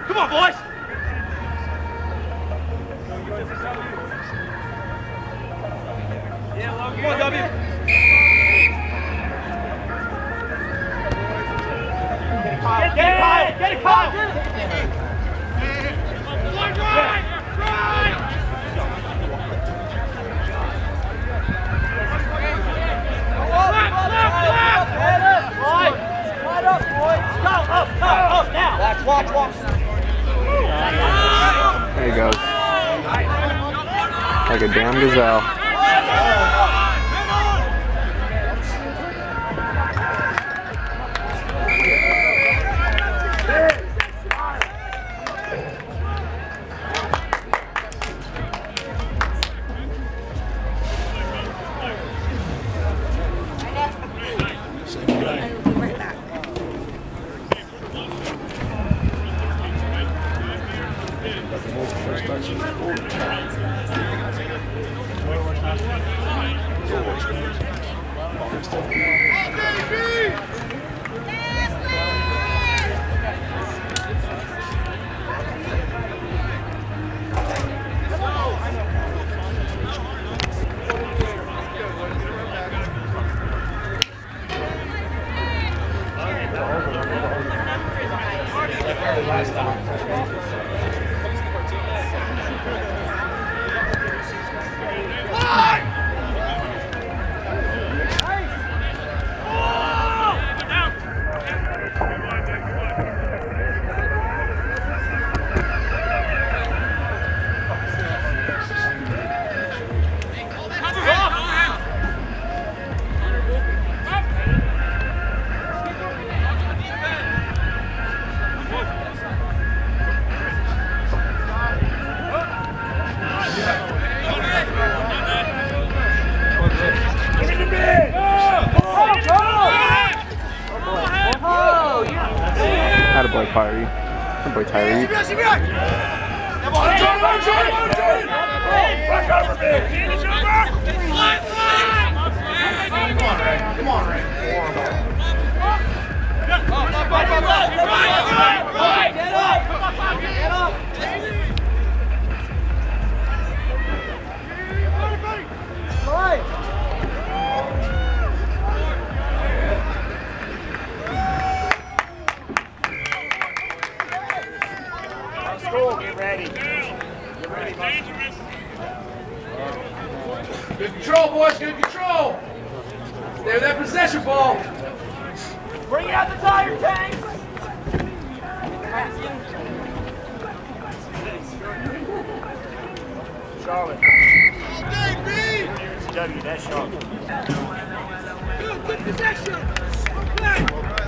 Come on, boys! Yeah, come on, W. Get it, Kyle! Get it, Kyle! Right! Right up, boys! Go, up, now! Watch! There he goes. Like a damn gazelle. Attaboy, Tyree. Attaboy, Tyree. Come on, Jordan! Back over, big! Come on, Ray. Right! Get up! Get ready. Dangerous. Good control, boys. Good control. Stay with that possession ball. Bring out the tire tanks. Charlotte. All day, B. UNCW, that's Charlotte. Good possession. Okay.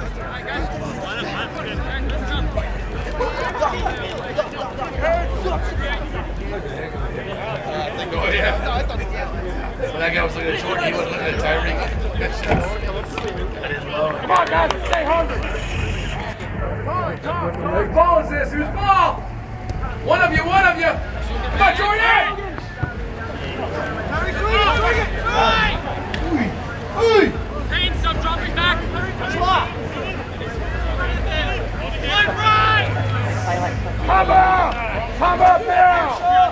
Oh, yeah. When that guy was looking at Jordan, he wasn't looking at Tyreek. Come on, guys, stay hungry. Whose ball is this? Whose ball? One of you. Come on, Jordan! Green, stop dropping back. Come up now!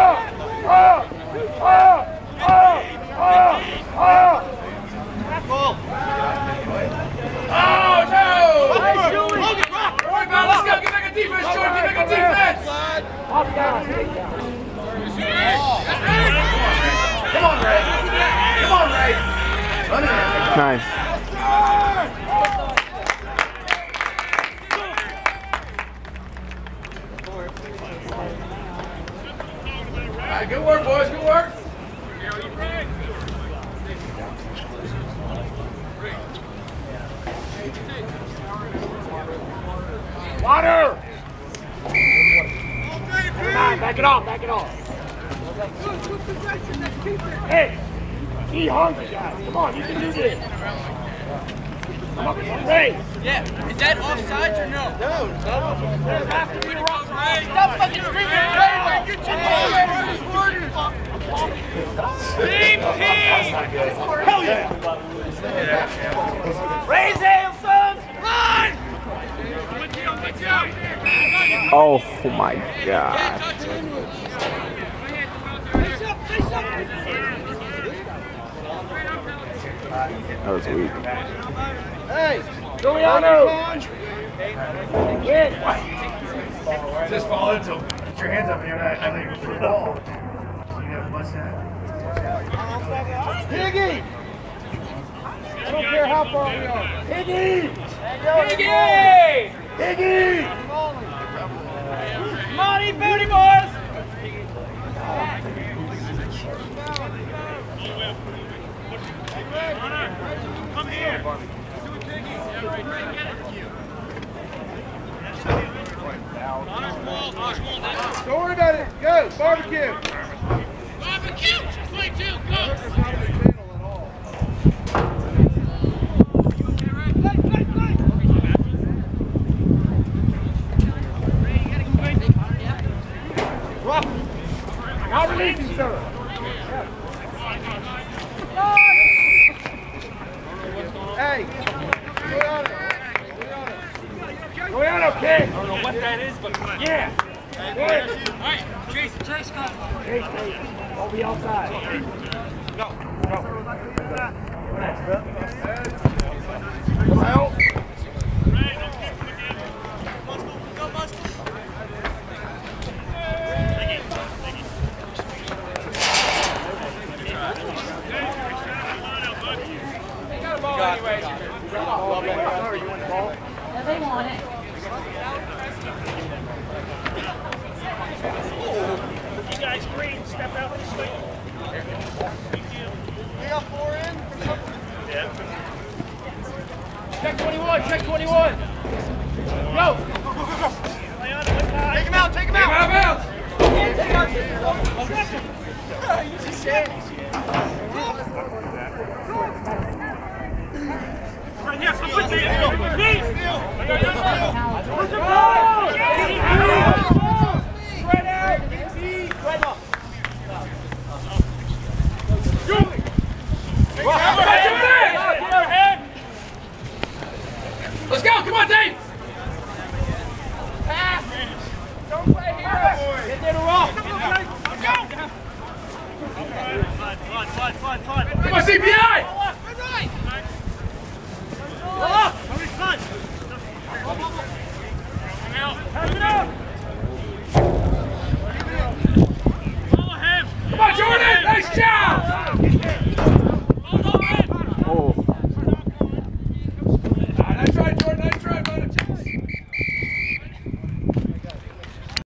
Oh no! Let's go! Get back a defense, Jordan! Get back a defense! Come on, Ray! Nice. All right, good work, boys. Good work. Water! Back it off. Hey, be hungry, guys. Come on, you can do this. Come on, Ray. Yeah, is that offsides or no? No. There has to be a wrong. Stop fucking screaming, Ray. Get your team! Hell yeah! Raise hail, sons! Run! Oh my gosh. That was weak. Hey, Juliano! Just fall into him. Put your hands up here, and I think it's the ball. You have to bust that. Higgy! I don't care how far we are. Higgy! Higgy! Higgy! Come on, eat booty, boys! Come here. Don't worry about it. Go, barbecue. Barbecue! 22, go! Not releasing, sir. Hey, Juliano, kick. I don't know what that is, but yeah. All right, Chase, go. Chase, don't be outside. Go. Come out. They want it. You guys green, step out this way. We got 4 in? Yeah. Check 21, check 21. Go. Take him out, take him out. Take him out. Right here, come with me. Spread out. Spread up. Let's go, come on, Dave! Pass! Don't play here! Get there to rock! Go! Fun. Come on, CPI! Pass it out!